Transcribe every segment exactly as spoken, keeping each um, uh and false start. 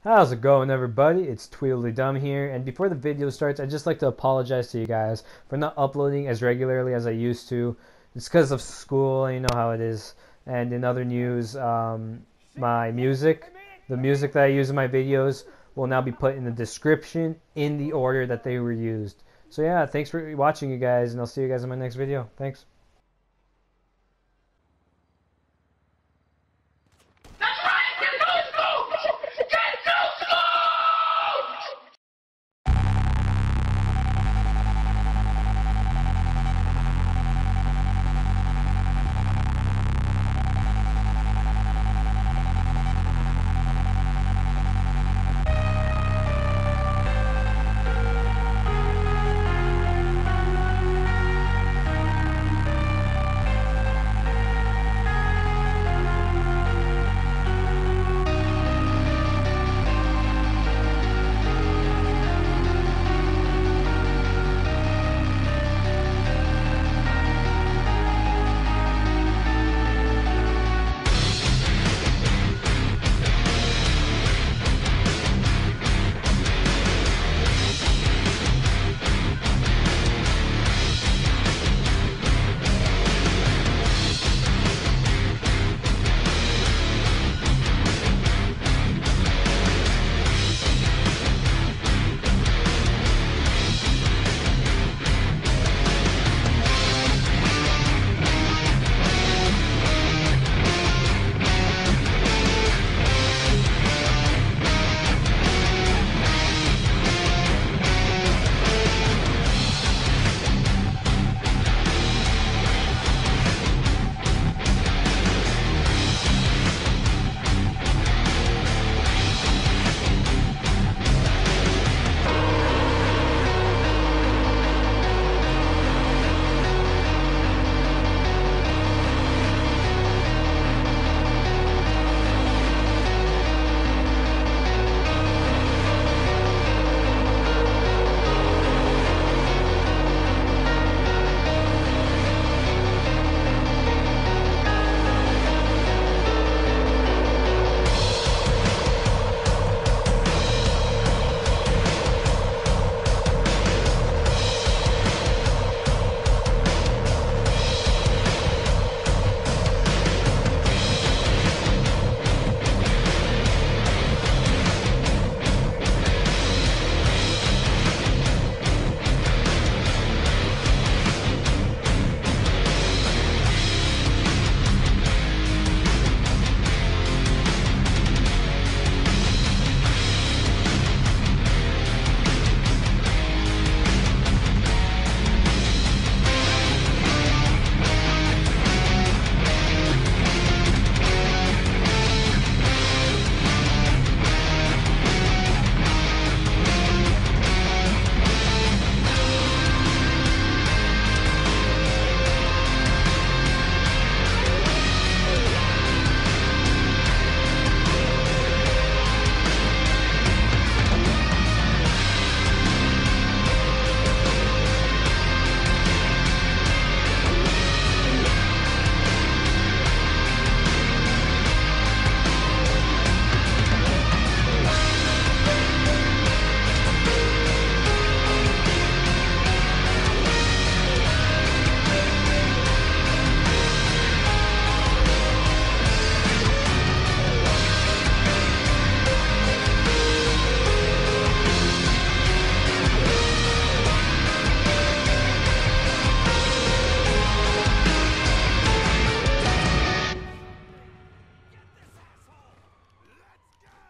How's it going, everybody? It's Tweedledum here, and before the video starts, I'd just like to apologize to you guys for not uploading as regularly as I used to. It's because of school, and you know how it is. And in other news, um, my music, the music that I use in my videos, will now be put in the description in the order that they were used. So yeah, thanks for watching, you guys, and I'll see you guys in my next video. Thanks.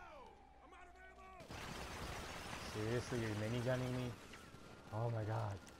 Seriously, you're minigunning me? Oh my god.